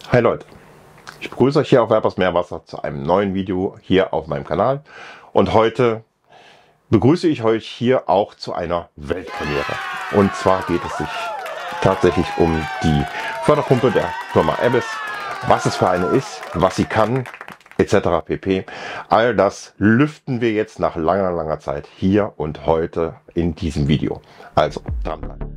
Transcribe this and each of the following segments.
Hi Leute, ich begrüße euch hier auf Werpers Meerwasser zu einem neuen Video hier auf meinem Kanal und heute begrüße ich euch hier auch zu einer Weltpremiere. Und zwar geht es sich tatsächlich um die Förderpumpe der Firma Abyss, was es für eine ist, was sie kann, etc. pp. All das lüften wir jetzt nach langer Zeit hier und heute in diesem Video. Also dranbleiben.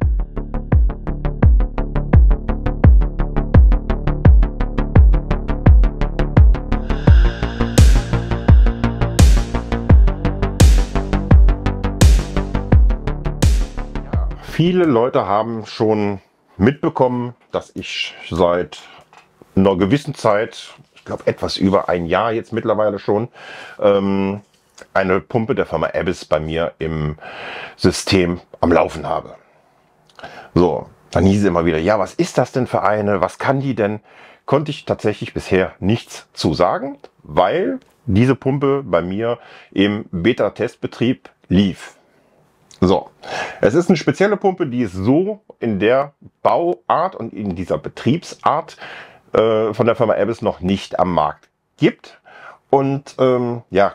Viele Leute haben schon mitbekommen, dass ich seit einer gewissen Zeit, ich glaube etwas über ein Jahr jetzt mittlerweile schon, eine Pumpe der Firma Abyss bei mir im System am Laufen habe. So, dann hieß es immer wieder, ja, was ist das denn für eine? Was kann die denn? Konnte ich tatsächlich bisher nichts zu sagen, weil diese Pumpe bei mir im Beta-Testbetrieb lief. So, es ist eine spezielle Pumpe, die es so in der Bauart und in dieser Betriebsart von der Firma Abyss noch nicht am Markt gibt. Und ja,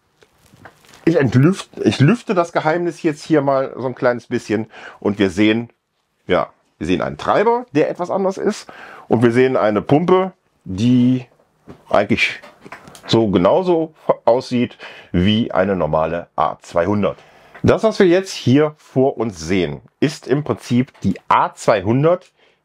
ich lüfte das Geheimnis jetzt hier mal so ein kleines bisschen und wir sehen, ja, wir sehen einen Treiber, der etwas anders ist, und wir sehen eine Pumpe, die eigentlich so genauso aussieht wie eine normale A200. Das, was wir jetzt hier vor uns sehen, ist im Prinzip die A200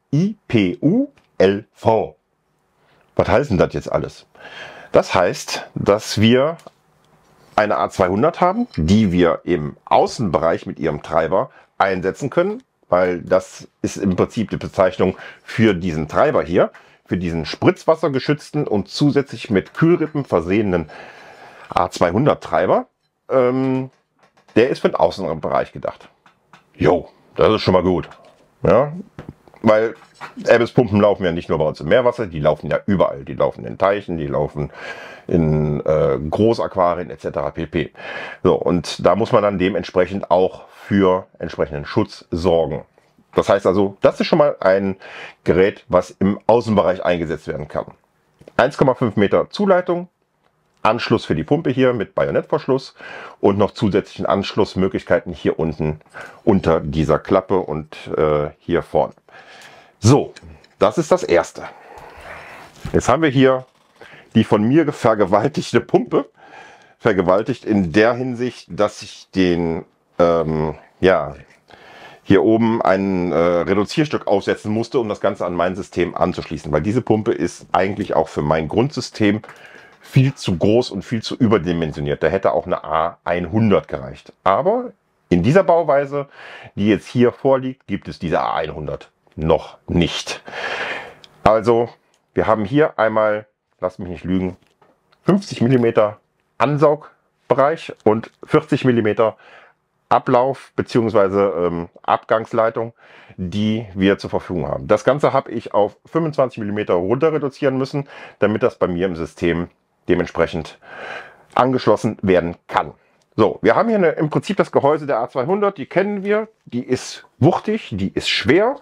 IPU-LV. Was heißt denn das jetzt alles? Das heißt, dass wir eine A200 haben, die wir im Außenbereich mit ihrem Treiber einsetzen können, weil das ist im Prinzip die Bezeichnung für diesen Treiber hier, für diesen spritzwassergeschützten und zusätzlich mit Kühlrippen versehenen A200 Treiber. Der ist für den Außenbereich gedacht. Jo, das ist schon mal gut. Ja, weil Abyss-Pumpen laufen ja nicht nur bei uns im Meerwasser, die laufen ja überall. Die laufen in Teichen, die laufen in Großaquarien etc. pp. So, und da muss man dann dementsprechend auch für entsprechenden Schutz sorgen. Das heißt also, das ist schon mal ein Gerät, was im Außenbereich eingesetzt werden kann. 1,5 Meter Zuleitung. Anschluss für die Pumpe hier mit Bajonettverschluss und noch zusätzlichen Anschlussmöglichkeiten hier unten unter dieser Klappe und hier vorne. So, das ist das Erste. Jetzt haben wir hier die von mir vergewaltigte Pumpe. Vergewaltigt in der Hinsicht, dass ich den, ja, hier oben ein Reduzierstück aufsetzen musste, um das Ganze an mein System anzuschließen. Weil diese Pumpe ist eigentlich auch für mein Grundsystem viel zu groß und viel zu überdimensioniert. Da hätte auch eine A100 gereicht. Aber in dieser Bauweise, die jetzt hier vorliegt, gibt es diese A100 noch nicht. Also wir haben hier einmal, lasst mich nicht lügen, 50 mm Ansaugbereich und 40 mm Ablauf bzw. Abgangsleitung, die wir zur Verfügung haben. Das Ganze habe ich auf 25 mm runter reduzieren müssen, damit das bei mir im System dementsprechend angeschlossen werden kann. So, wir haben hier im Prinzip das Gehäuse der A200, die kennen wir, die ist wuchtig, die ist schwer,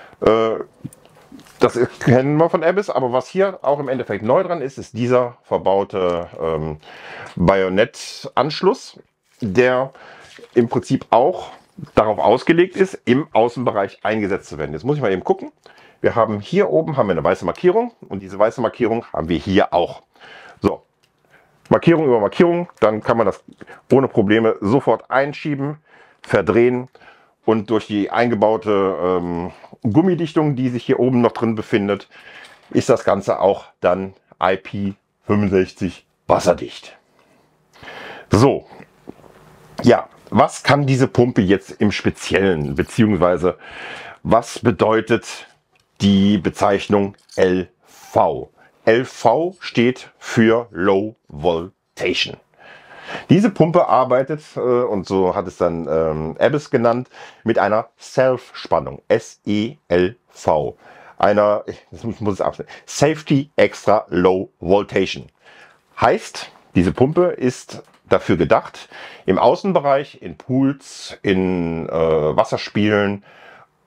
das kennen wir von Abyss, aber was hier auch im Endeffekt neu dran ist, ist dieser verbaute Bajonettanschluss, der im Prinzip auch darauf ausgelegt ist, im Außenbereich eingesetzt zu werden. Jetzt muss ich mal eben gucken. Wir haben hier oben eine weiße Markierung und diese weiße Markierung haben wir hier auch. So, Markierung über Markierung, dann kann man das ohne Probleme sofort einschieben, verdrehen und durch die eingebaute Gummidichtung, die sich hier oben noch drin befindet, ist das Ganze auch dann IP65 wasserdicht. So, ja, was kann diese Pumpe jetzt im Speziellen, beziehungsweise was bedeutet die Bezeichnung LV? LV steht für Low Voltation. Diese Pumpe arbeitet, und so hat es dann Abyss genannt, mit einer Self-Spannung, SELV, einer, das muss ich absetzen, Safety Extra Low Voltation. Heißt, diese Pumpe ist dafür gedacht, im Außenbereich, in Pools, in Wasserspielen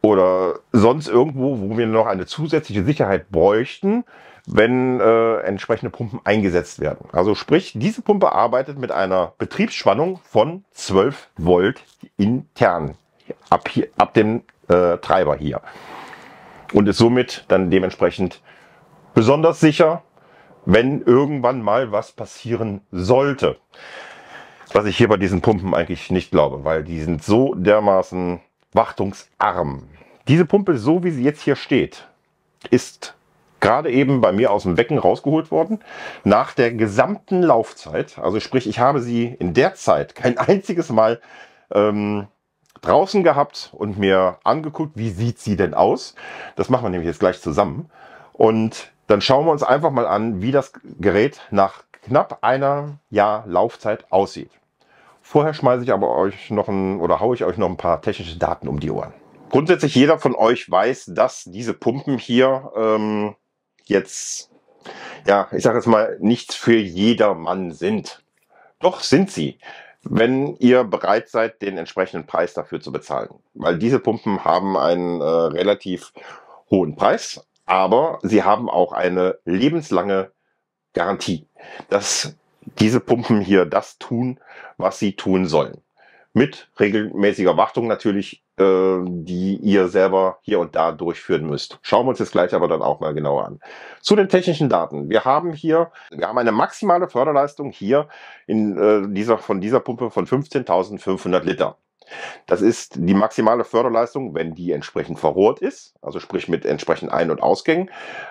oder sonst irgendwo, wo wir noch eine zusätzliche Sicherheit bräuchten, wenn entsprechende Pumpen eingesetzt werden. Also sprich, diese Pumpe arbeitet mit einer Betriebsspannung von 12 Volt intern ab dem Treiber hier und ist somit dann dementsprechend besonders sicher, wenn irgendwann mal was passieren sollte. Was ich hier bei diesen Pumpen eigentlich nicht glaube, weil die sind so dermaßen wartungsarm. Diese Pumpe, so wie sie jetzt hier steht, ist gerade eben bei mir aus dem Becken rausgeholt worden. Nach der gesamten Laufzeit, also sprich, ich habe sie in der Zeit kein einziges Mal draußen gehabt und mir angeguckt, wie sieht sie denn aus. Das machen wir nämlich jetzt gleich zusammen. Und dann schauen wir uns einfach mal an, wie das Gerät nach knapp einem Jahr Laufzeit aussieht. Vorher schmeiße ich aber euch noch haue ich euch noch ein paar technische Daten um die Ohren. Grundsätzlich jeder von euch weiß, dass diese Pumpen hier jetzt, ja, ich sage jetzt mal, nichts für jedermann sind. Doch sind sie, wenn ihr bereit seid, den entsprechenden Preis dafür zu bezahlen. Weil diese Pumpen haben einen relativ hohen Preis, aber sie haben auch eine lebenslange Garantie, dass diese Pumpen hier das tun, was sie tun sollen. Mit regelmäßiger Wartung natürlich, die ihr selber hier und da durchführen müsst. Schauen wir uns jetzt gleich aber dann auch mal genauer an. Zu den technischen Daten. Wir haben eine maximale Förderleistung hier von dieser Pumpe von 15.500 Liter. Das ist die maximale Förderleistung, wenn die entsprechend verrohrt ist, also sprich mit entsprechenden Ein- und Ausgängen,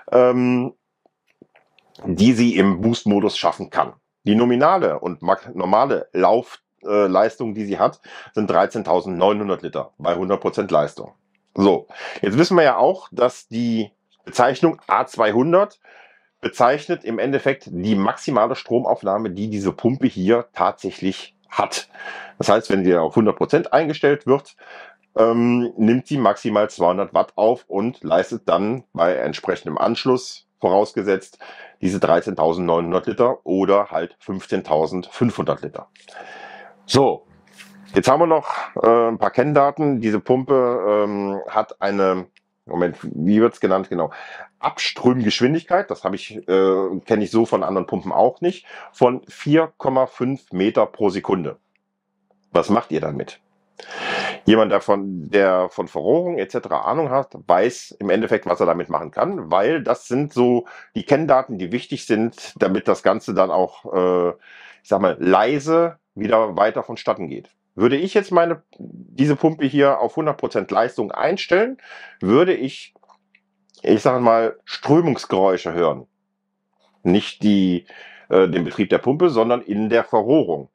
die sie im Boost-Modus schaffen kann. Die nominale und normale Laufleistung, die sie hat, sind 13.900 Liter bei 100% Leistung. So, jetzt wissen wir ja auch, dass die Bezeichnung A200 bezeichnet im Endeffekt die maximale Stromaufnahme, die diese Pumpe hier tatsächlich hat. Das heißt, wenn sie auf 100% eingestellt wird, nimmt sie maximal 200 Watt auf und leistet dann bei entsprechendem Anschluss, vorausgesetzt, diese 13.900 Liter oder halt 15.500 Liter. So, jetzt haben wir noch ein paar Kenndaten. Diese Pumpe hat eine, Moment, wie wird es genannt? Genau, Abströmgeschwindigkeit, das kenne ich so von anderen Pumpen auch nicht, von 4,5 Meter pro Sekunde. Was macht ihr damit? Jemand, der von Verrohrung etc. Ahnung hat, weiß im Endeffekt, was er damit machen kann, weil das sind so die Kenndaten, die wichtig sind, damit das Ganze dann auch, ich sag mal, leise wieder weiter vonstatten geht. Würde ich jetzt diese Pumpe hier auf 100% Leistung einstellen, würde ich sage mal, Strömungsgeräusche hören. Nicht den Betrieb der Pumpe, sondern in der Verrohrung.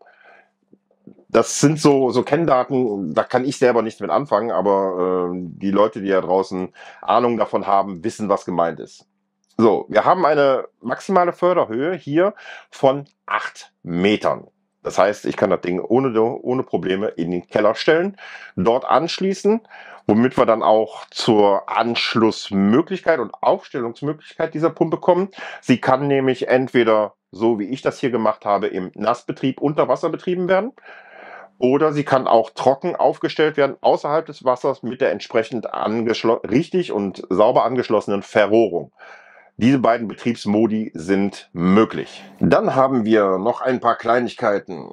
Das sind so Kenndaten, da kann ich selber nichts mit anfangen, aber die Leute, die da draußen Ahnung davon haben, wissen, was gemeint ist. So, wir haben eine maximale Förderhöhe hier von 8 Metern. Das heißt, ich kann das Ding ohne Probleme in den Keller stellen, dort anschließen, womit wir dann auch zur Anschlussmöglichkeit und Aufstellungsmöglichkeit dieser Pumpe kommen. Sie kann nämlich entweder, so wie ich das hier gemacht habe, im Nassbetrieb unter Wasser betrieben werden. Oder sie kann auch trocken aufgestellt werden, außerhalb des Wassers mit der entsprechend richtig und sauber angeschlossenen Verrohrung. Diese beiden Betriebsmodi sind möglich. Dann haben wir noch ein paar Kleinigkeiten.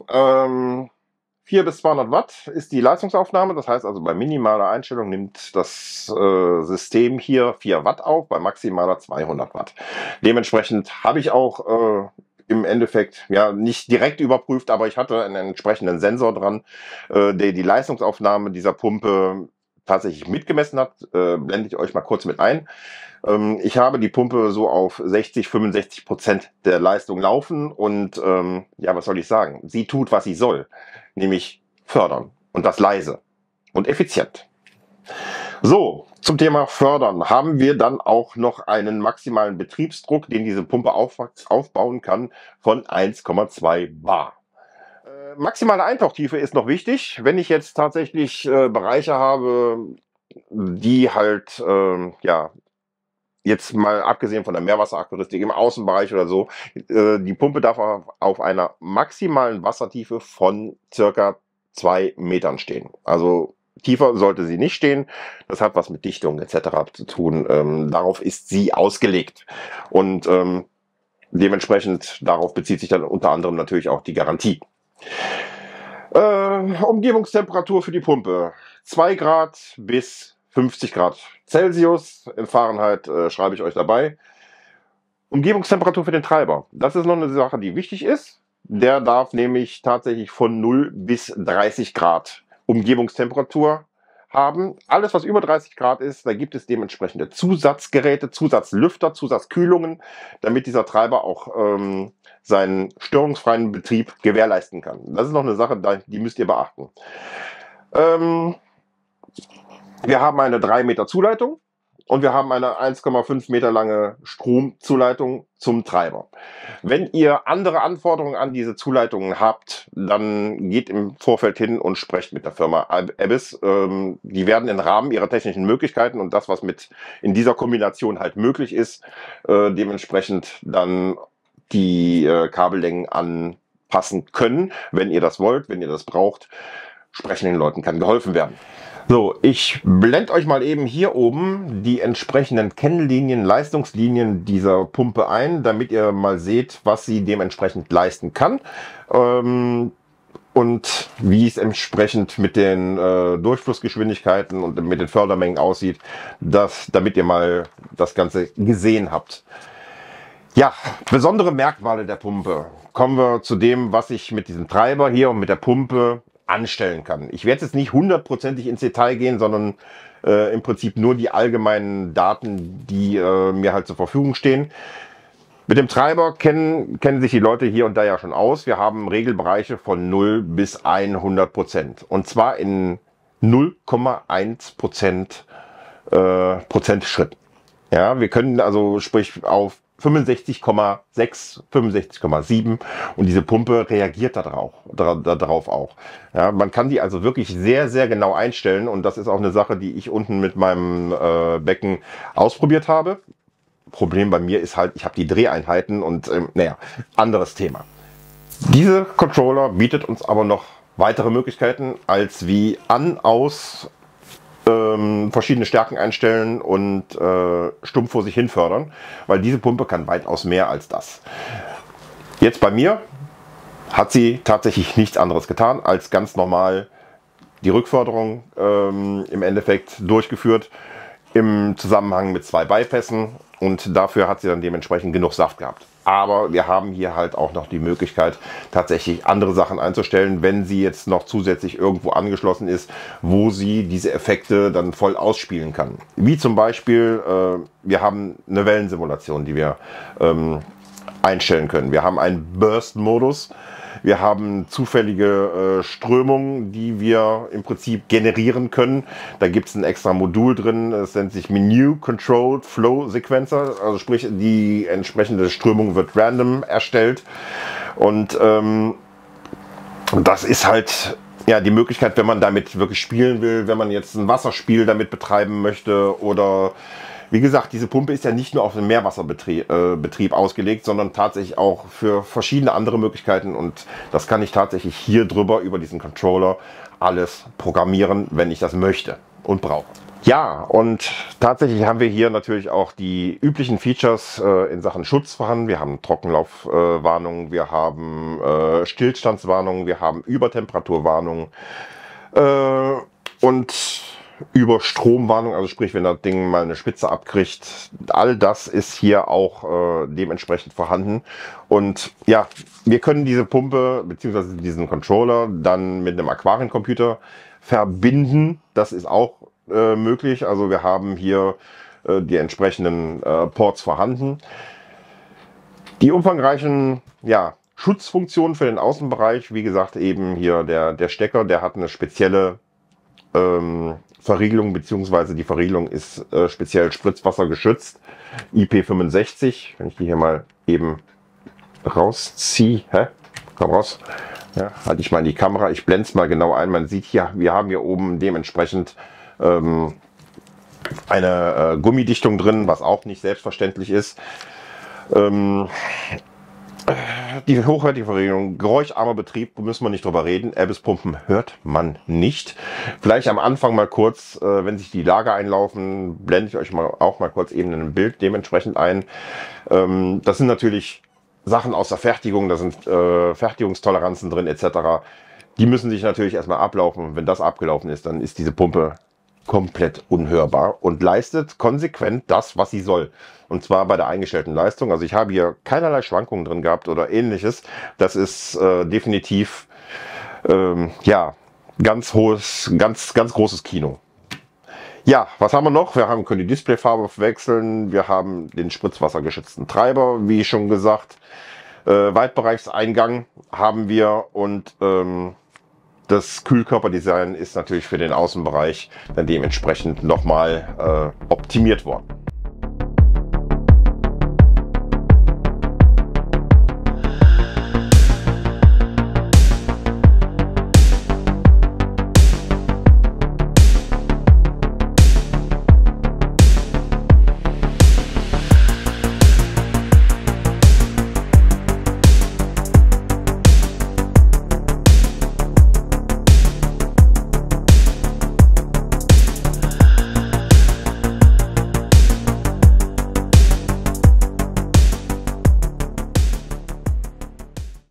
4 bis 200 Watt ist die Leistungsaufnahme. Das heißt also, bei minimaler Einstellung nimmt das System hier 4 Watt auf, bei maximaler 200 Watt. Dementsprechend habe ich auch im Endeffekt ja nicht direkt überprüft, aber ich hatte einen entsprechenden Sensor dran, der die Leistungsaufnahme dieser Pumpe tatsächlich mitgemessen hat. Blende ich euch mal kurz mit ein. Ich habe die Pumpe so auf 60-65% der Leistung laufen und ja, was soll ich sagen? Sie tut, was sie soll, nämlich fördern und das leise und effizient. So, zum Thema Fördern haben wir dann auch noch einen maximalen Betriebsdruck, den diese Pumpe aufbauen kann, von 1,2 Bar. Maximale Eintauchtiefe ist noch wichtig. Wenn ich jetzt tatsächlich Bereiche habe, die halt, ja, jetzt mal abgesehen von der Meerwasseraquaristik im Außenbereich oder so, die Pumpe darf auf einer maximalen Wassertiefe von circa 2 Metern stehen. Also Tiefer sollte sie nicht stehen. Das hat was mit Dichtung etc. zu tun. Darauf ist sie ausgelegt. Und dementsprechend darauf bezieht sich dann unter anderem natürlich auch die Garantie. Umgebungstemperatur für die Pumpe 2 Grad bis 50 Grad Celsius. In Fahrenheit schreibe ich euch dabei. Umgebungstemperatur für den Treiber. Das ist noch eine Sache, die wichtig ist. Der darf nämlich tatsächlich von 0 bis 30 Grad Umgebungstemperatur haben. Alles, was über 30 Grad ist, da gibt es dementsprechende Zusatzgeräte, Zusatzlüfter, Zusatzkühlungen, damit dieser Treiber auch seinen störungsfreien Betrieb gewährleisten kann. Das ist noch eine Sache, die müsst ihr beachten. Wir haben eine 3 Meter Zuleitung und wir haben eine 1,5 Meter lange Stromzuleitung zum Treiber. Wenn ihr andere Anforderungen an diese Zuleitungen habt, dann geht im Vorfeld hin und sprecht mit der Firma Abyss. Die werden im Rahmen ihrer technischen Möglichkeiten und das, was mit in dieser Kombination halt möglich ist, dementsprechend dann die Kabellängen anpassen können. Wenn ihr das wollt, wenn ihr das braucht, sprechenden Leuten kann geholfen werden. So, ich blende euch mal eben hier oben die entsprechenden Kennlinien, Leistungslinien dieser Pumpe ein, damit ihr mal seht, was sie dementsprechend leisten kann und wie es entsprechend mit den Durchflussgeschwindigkeiten und mit den Fördermengen aussieht, damit ihr mal das Ganze gesehen habt. Ja, besondere Merkmale der Pumpe. Kommen wir zu dem, was ich mit diesem Treiber hier und mit der Pumpe anstellen kann. Ich werde jetzt nicht hundertprozentig ins Detail gehen, sondern im Prinzip nur die allgemeinen Daten, die mir halt zur Verfügung stehen. Mit dem Treiber kennen sich die Leute hier und da ja schon aus. Wir haben Regelbereiche von 0 bis 100%. Und zwar in 0,1% Prozentschritten. Ja, wir können also sprich auf 65,6, 65,7 und diese Pumpe reagiert darauf auch. Ja, man kann die also wirklich sehr, sehr genau einstellen und das ist auch eine Sache, die ich unten mit meinem Becken ausprobiert habe. Problem bei mir ist halt, ich habe die Dreheinheiten und naja, anderes Thema. Dieser Controller bietet uns aber noch weitere Möglichkeiten als wie an, aus, verschiedene Stärken einstellen und stumpf vor sich hin fördern, weil diese Pumpe kann weitaus mehr als das. Jetzt bei mir hat sie tatsächlich nichts anderes getan, als ganz normal die Rückförderung im Endeffekt durchgeführt im Zusammenhang mit 2 Beipässen und dafür hat sie dann dementsprechend genug Saft gehabt. Aber wir haben hier halt auch noch die Möglichkeit, tatsächlich andere Sachen einzustellen, wenn sie jetzt noch zusätzlich irgendwo angeschlossen ist, wo sie diese Effekte dann voll ausspielen kann. Wie zum Beispiel, wir haben eine Wellensimulation, die wir einstellen können. Wir haben einen Burst-Modus. Wir haben zufällige Strömungen, die wir im Prinzip generieren können. Da gibt es ein extra Modul drin, das nennt sich Menu Controlled Flow Sequencer. Also sprich, die entsprechende Strömung wird random erstellt. Und das ist halt ja die Möglichkeit, wenn man damit wirklich spielen will, wenn man jetzt ein Wasserspiel damit betreiben möchte oder wie gesagt, diese Pumpe ist ja nicht nur auf den Meerwasserbetrieb ausgelegt, sondern tatsächlich auch für verschiedene andere Möglichkeiten und das kann ich tatsächlich hier drüber über diesen Controller alles programmieren, wenn ich das möchte und brauche. Ja, und tatsächlich haben wir hier natürlich auch die üblichen Features in Sachen Schutz vorhanden. Wir haben Trockenlaufwarnungen, wir haben Stillstandswarnungen, wir haben Übertemperaturwarnungen und Überstromwarnung, also sprich, wenn das Ding mal eine Spitze abkriegt, all das ist hier auch dementsprechend vorhanden. Und ja, wir können diese Pumpe bzw. diesen Controller dann mit einem Aquariencomputer verbinden. Das ist auch möglich. Also wir haben hier die entsprechenden Ports vorhanden. Die umfangreichen Schutzfunktionen für den Außenbereich, wie gesagt, eben hier der Stecker, der hat eine spezielle Verriegelung, beziehungsweise die Verriegelung ist speziell Spritzwasser geschützt, IP65, wenn ich die hier mal eben rausziehe, komm raus, ja, halte ich mal in die Kamera, ich blende es mal genau ein, man sieht hier, wir haben hier oben dementsprechend eine Gummidichtung drin, was auch nicht selbstverständlich ist. Die hochwertige Verriegelung, geräuscharmer Betrieb, müssen wir nicht drüber reden. Airbus-Pumpen hört man nicht. Vielleicht am Anfang mal kurz, wenn sich die Lager einlaufen, blende ich euch auch mal kurz eben ein Bild dementsprechend ein. Das sind natürlich Sachen aus der Fertigung, da sind Fertigungstoleranzen drin etc. Die müssen sich natürlich erstmal ablaufen. Wenn das abgelaufen ist, dann ist diese Pumpe komplett unhörbar und leistet konsequent das, was sie soll. Und zwar bei der eingestellten Leistung. Also ich habe hier keinerlei Schwankungen drin gehabt oder ähnliches. Das ist definitiv ja, ganz großes Kino. Ja, was haben wir noch? Wir können die Displayfarbe wechseln. Wir haben den spritzwassergeschützten Treiber, wie schon gesagt. Weitbereichseingang haben wir und das Kühlkörperdesign ist natürlich für den Außenbereich dann dementsprechend nochmal optimiert worden.